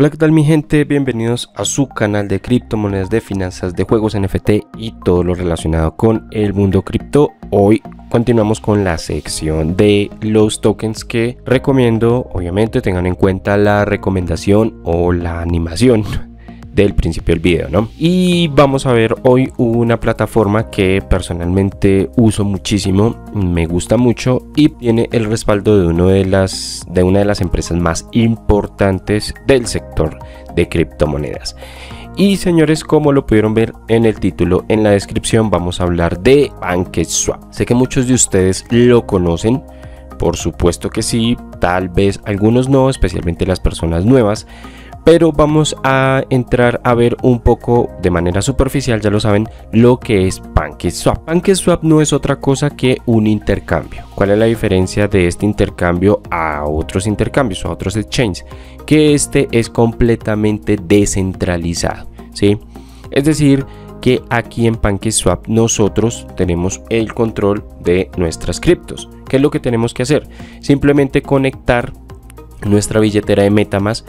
Hola, ¿qué tal mi gente? Bienvenidos a su canal de criptomonedas, de finanzas, de juegos NFT y todo lo relacionado con el mundo cripto. Hoy continuamos con la sección de los tokens que recomiendo. Obviamente tengan en cuenta la recomendación o la animación del principio del video, ¿no? Y vamos a ver hoy una plataforma que personalmente uso muchísimo, me gusta mucho y tiene el respaldo de una de las empresas más importantes del sector de criptomonedas. Y señores, como lo pudieron ver en el título, en la descripción, vamos a hablar de PancakeSwap. Sé que muchos de ustedes lo conocen, por supuesto que sí, tal vez algunos no, especialmente las personas nuevas. Pero vamos a entrar a ver un poco de manera superficial, ya lo saben, lo que es PancakeSwap. PancakeSwap no es otra cosa que un intercambio. ¿Cuál es la diferencia de este intercambio a otros intercambios o a otros exchanges? Que este es completamente descentralizado, ¿sí? Es decir, que aquí en PancakeSwap nosotros tenemos el control de nuestras criptos. ¿Qué es lo que tenemos que hacer? Simplemente conectar nuestra billetera de MetaMask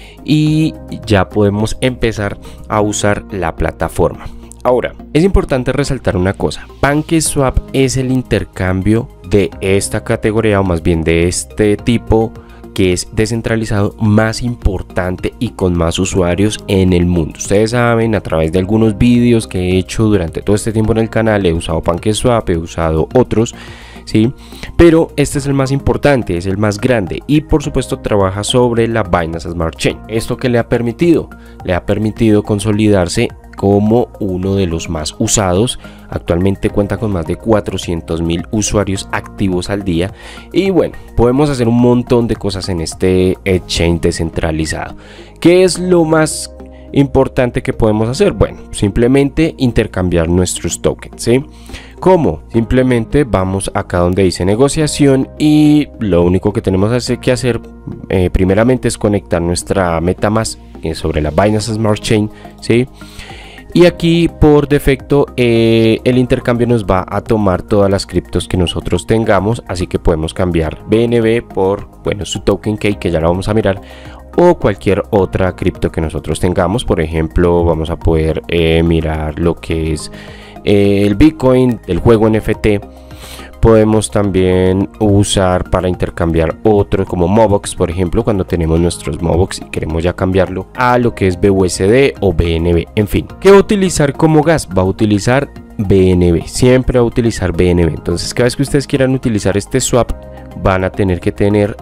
y ya podemos empezar a usar la plataforma. Ahora, es importante resaltar una cosa: PancakeSwap es el intercambio de esta categoría, o más bien de este tipo, que es descentralizado, más importante y con más usuarios en el mundo. Ustedes saben, a través de algunos vídeos que he hecho durante todo este tiempo en el canal, he usado PancakeSwap, he usado otros, ¿sí? Pero este es el más importante, es el más grande y por supuesto trabaja sobre la Binance Smart Chain. ¿Esto qué le ha permitido? Le ha permitido consolidarse como uno de los más usados. Actualmente cuenta con más de 400,000 usuarios activos al día y bueno, podemos hacer un montón de cosas en este exchange descentralizado. ¿Qué es lo más importante que podemos hacer? Bueno, simplemente intercambiar nuestros tokens, ¿sí? ¿Cómo? Simplemente vamos acá donde dice negociación y lo único que tenemos que hacer primeramente es conectar nuestra MetaMask sobre la Binance Smart Chain, ¿sí? Y aquí por defecto el intercambio nos va a tomar todas las criptos que nosotros tengamos, así que podemos cambiar BNB por, bueno, su token key, que ya lo vamos a mirar, o cualquier otra cripto que nosotros tengamos. Por ejemplo, vamos a poder mirar lo que es el Bitcoin del juego NFT. Podemos también usar para intercambiar otro como Mobox, por ejemplo, cuando tenemos nuestros Mobox y queremos ya cambiarlo a lo que es BUSD o BNB. En fin, ¿qué va a utilizar como gas? Va a utilizar BNB, siempre va a utilizar BNB. Entonces cada vez que ustedes quieran utilizar este swap, van a tener que tener,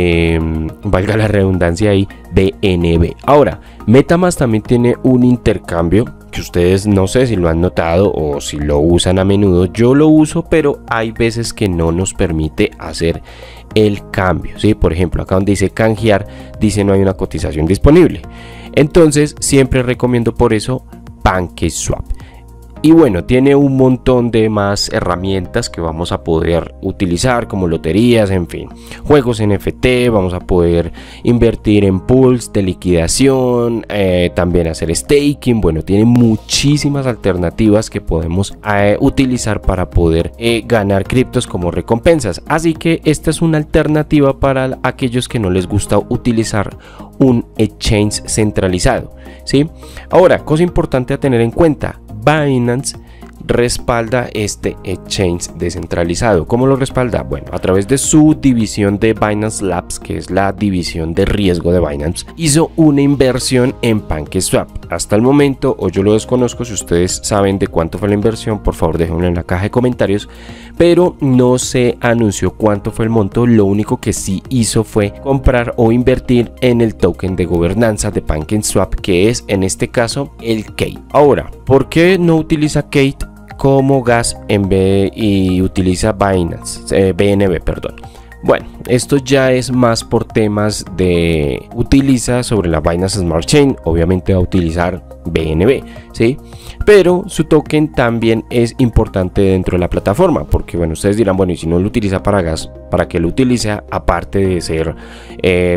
valga la redundancia ahí, BNB. Ahora, MetaMask también tiene un intercambio que ustedes no sé si lo han notado o si lo usan a menudo. Yo lo uso, pero hay veces que no nos permite hacer el cambio, ¿sí? Por ejemplo, acá donde dice canjear, dice no hay una cotización disponible. Entonces, siempre recomiendo por eso PancakeSwap. Y bueno, tiene un montón de más herramientas que vamos a poder utilizar, como loterías, en fin, juegos NFT. Vamos a poder invertir en pools de liquidación, también hacer staking. Bueno, tiene muchísimas alternativas que podemos utilizar para poder ganar criptos como recompensas. Así que esta es una alternativa para aquellos que no les gusta utilizar un exchange centralizado, ¿sí? Ahora, cosa importante a tener en cuenta: Binance respalda este exchange descentralizado. ¿Cómo lo respalda? Bueno, a través de su división de Binance Labs, que es la división de riesgo de Binance, hizo una inversión en PancakeSwap. Hasta el momento, o yo lo desconozco, si ustedes saben de cuánto fue la inversión, por favor déjenlo en la caja de comentarios, pero no se anunció cuánto fue el monto. Lo único que sí hizo fue comprar o invertir en el token de gobernanza de PancakeSwap, que es en este caso el Kate. Ahora, ¿por qué no utiliza Kate como gas en vez y utiliza Binance, BNB, perdón? Bueno, esto ya es más por temas de utiliza sobre la Binance Smart Chain, obviamente va a utilizar BNB, ¿sí? Pero su token también es importante dentro de la plataforma, porque bueno, ustedes dirán, bueno, y si no lo utiliza para gas, ¿para qué lo utiliza? Aparte de ser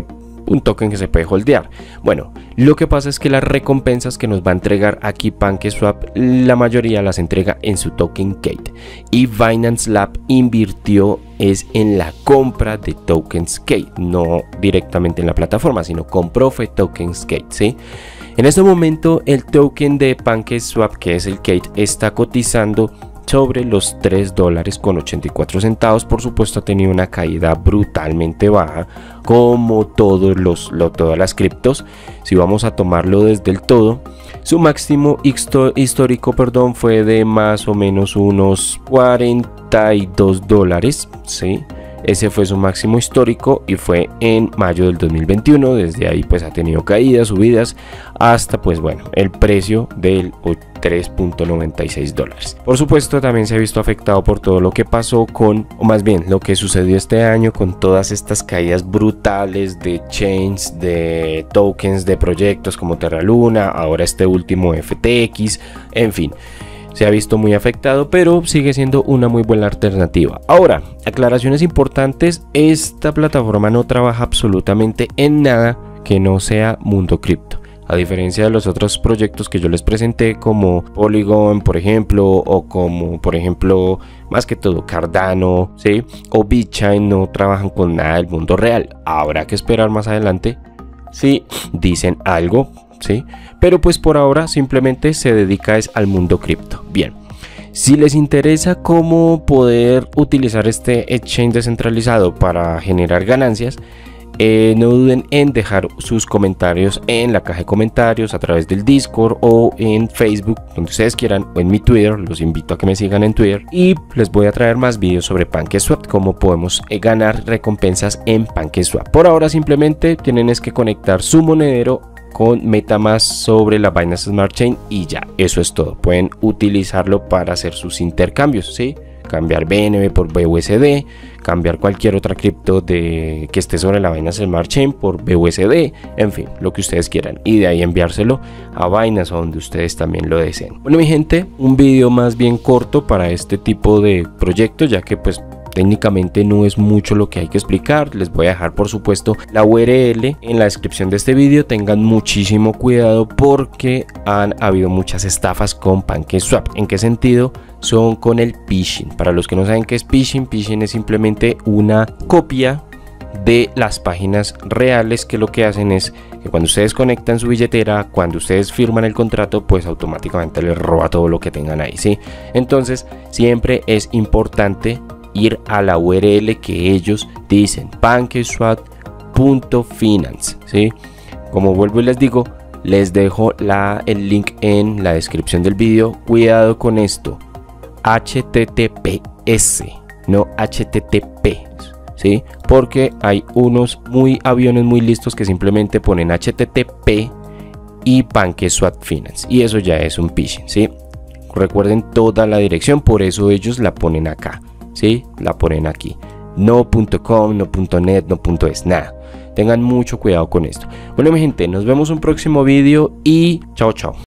un token que se puede holdear. Bueno, lo que pasa es que las recompensas que nos va a entregar aquí PancakeSwap, la mayoría las entrega en su token Kate, y Binance Lab invirtió es en la compra de tokens Kate, no directamente en la plataforma, sino compró fue tokens Kate, ¿sí? En este momento el token de PancakeSwap, que es el Kate, está cotizando sobre los $3.84. Por supuesto ha tenido una caída brutalmente baja, como todas las criptos. Si vamos a tomarlo desde el todo, su máximo histórico, fue de más o menos unos $42, ¿sí? Ese fue su máximo histórico y fue en mayo del 2021. Desde ahí pues ha tenido caídas, subidas, hasta pues bueno, el precio del $3.96. Por supuesto también se ha visto afectado por todo lo que pasó con, o más bien lo que sucedió este año con todas estas caídas brutales de chains, de tokens, de proyectos como Terra Luna, ahora este último FTX, en fin. Se ha visto muy afectado, pero sigue siendo una muy buena alternativa. Ahora, aclaraciones importantes: esta plataforma no trabaja absolutamente en nada que no sea mundo cripto. A diferencia de los otros proyectos que yo les presenté, como Polygon, por ejemplo, o como, por ejemplo, más que todo Cardano, ¿sí? O BitChain, no trabajan con nada del mundo real. Habrá que esperar más adelante si dicen algo, ¿sí? Pero pues por ahora simplemente se dedica al mundo cripto. Bien, si les interesa cómo poder utilizar este exchange descentralizado para generar ganancias, no duden en dejar sus comentarios en la caja de comentarios, a través del Discord o en Facebook, donde ustedes quieran, o en mi Twitter. Los invito a que me sigan en Twitter y les voy a traer más vídeos sobre PancakeSwap, cómo podemos ganar recompensas en PancakeSwap. Por ahora simplemente tienen que conectar su monedero con MetaMask sobre la Binance Smart Chain y ya, eso es todo. Pueden utilizarlo para hacer sus intercambios, ¿sí? Cambiar BNB por BUSD, cambiar cualquier otra cripto que esté sobre la Binance Smart Chain por BUSD, en fin, lo que ustedes quieran, y de ahí enviárselo a Binance o donde ustedes también lo deseen. Bueno, mi gente, un video más bien corto para este tipo de proyectos, ya que pues técnicamente no es mucho lo que hay que explicar. Les voy a dejar por supuesto la URL en la descripción de este vídeo. Tengan muchísimo cuidado porque han habido muchas estafas con PancakeSwap. ¿En qué sentido? Son con el phishing. Para los que no saben qué es phishing, phishing es simplemente una copia de las páginas reales, que lo que hacen es que cuando ustedes conectan su billetera, cuando ustedes firman el contrato, pues automáticamente les roba todo lo que tengan ahí, ¿sí? Entonces siempre es importante ir a la URL que ellos dicen, pancakeswap.finance, ¿sí? Como vuelvo y les digo, les dejo el link en la descripción del vídeo. Cuidado con esto, HTTPS, no HTTP, ¿sí? Porque hay unos aviones muy listos que simplemente ponen HTTP y PancakeSwap Finance, y eso ya es un phishing, ¿sí? Recuerden toda la dirección, por eso ellos la ponen acá, ¿sí? La ponen aquí, no .com, no .net, no .es, nada. Tengan mucho cuidado con esto. Bueno, mi gente, nos vemos en un próximo vídeo y chao, chao.